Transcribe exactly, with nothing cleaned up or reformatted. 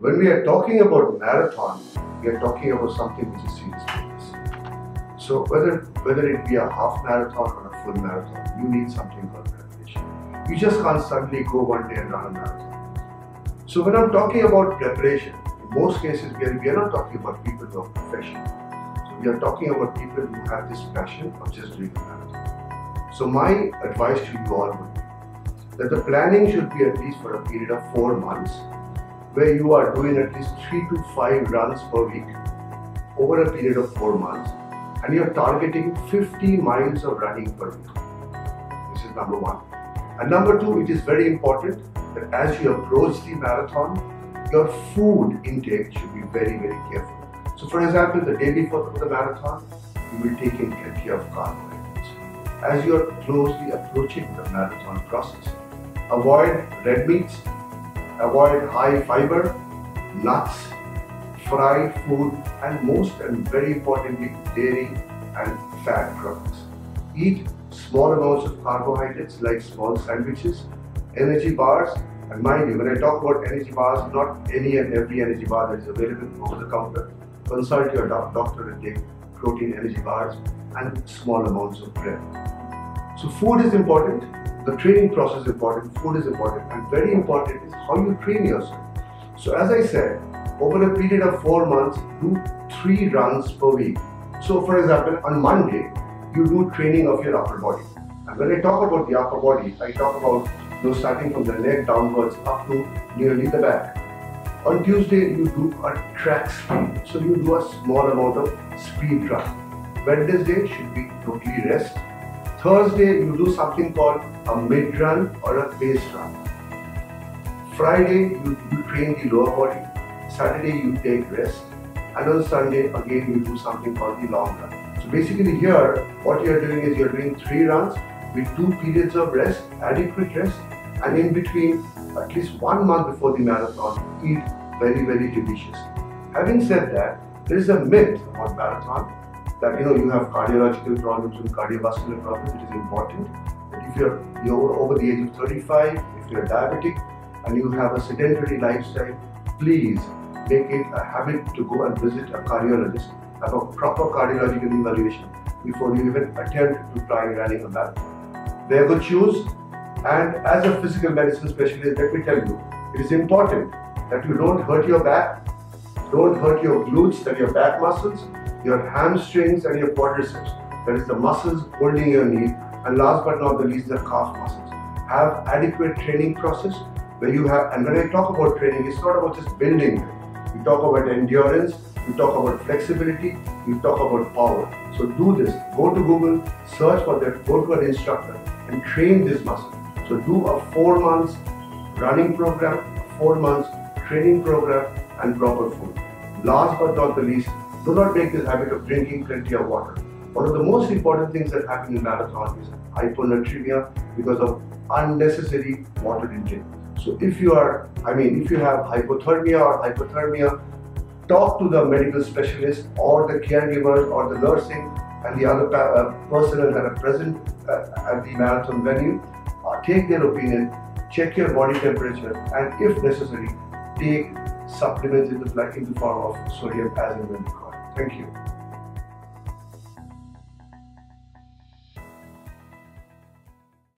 When we are talking about marathon, we are talking about something which is serious fitness. So whether, whether it be a half marathon or a full marathon, you need something called preparation. You just can't suddenly go one day and run a marathon. So when I'm talking about preparation, in most cases we are, we are not talking about people who are professional. So we are talking about people who have this passion of just doing a marathon. So my advice to you all would be that the planning should be at least for a period of four months where you are doing at least three to five runs per week over a period of four months and you are targeting fifty miles of running per week. This is number one. And number two, it is very important that as you approach the marathon, your food intake should be very, very careful. So for example, the day before the marathon, you will take in plenty of carbohydrates. As you are closely approaching the marathon process, avoid red meats, avoid high fiber, nuts, fried food, and most and very importantly, dairy and fat products. Eat small amounts of carbohydrates like small sandwiches, energy bars, and mind you, when I talk about energy bars, not any and every energy bar that is available over the counter. Consult your doc doctor and take protein energy bars and small amounts of bread. So food is important, the training process is important, food is important, and very important is how you train yourself. So as I said, over a period of four months, do three runs per week. So for example, on Monday, you do training of your upper body. And when I talk about the upper body, I talk about you know, starting from the neck downwards up to nearly the back. On Tuesday, you do a track speed. So you do a small amount of speed run. Wednesday should be totally rest. Thursday, you do something called a mid-run or a pace run. Friday, you, you train the lower body. Saturday, you take rest. And on Sunday, again, you do something called the long run. So basically here, what you're doing is you're doing three runs with two periods of rest, adequate rest, and in between, at least one month before the marathon, eat very, very deliciously. Having said that, there is a myth about marathon that you know you have cardiological problems and cardiovascular problems. It is important that if you're, you're over the age of thirty-five, if you're diabetic and you have a sedentary lifestyle, please make it a habit to go and visit a cardiologist, have a proper cardiological evaluation before you even attempt to try running a marathon. Wear good shoes, and as a physical medicine specialist, let me tell you, it is important that you don't hurt your back, don't hurt your glutes, that your back muscles, your hamstrings and your quadriceps, that is the muscles holding your knee, and last but not the least, the calf muscles. Have adequate training process where you have, and when I talk about training, it's not about just building them. We talk about endurance, we talk about flexibility, we talk about power. So do this, go to Google, search for that, go to an instructor and train this muscle. So do a four months running program, a four months training program and proper food. Last but not the least, do not make this habit of drinking plenty of water. One of the most important things that happen in marathon is hyponatremia because of unnecessary water intake. So if you are, I mean, if you have hypothermia or hypothermia, talk to the medical specialist or the caregivers or the nursing and the other uh, personnel that are present uh, at the marathon venue. Uh, take their opinion, check your body temperature, and if necessary, take supplements in the, in the form of sodium as and when required. Thank you.